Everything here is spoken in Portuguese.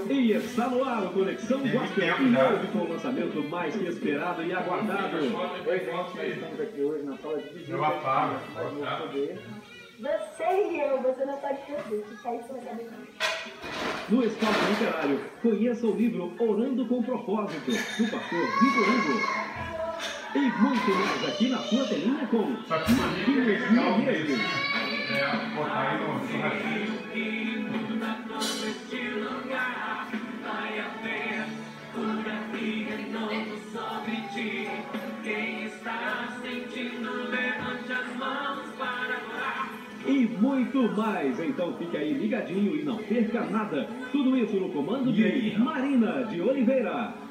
E está no ar o Conexão Gospel, e hoje com o lançamento mais que esperado e aguardado. Oi, gente, nós estamos aqui hoje na sala de visita. Você não pode perder, fica aí sem saber. No Espaço Literário, conheça o livro Orando com Propósito, do pastor Vitor Hugo. E muito mais aqui na sua telinha com Marquinhos Menezes. Botar aí no churrasquinho. E muito mais, então fique aí ligadinho e não perca nada. Tudo isso no comando de Marina de Oliveira.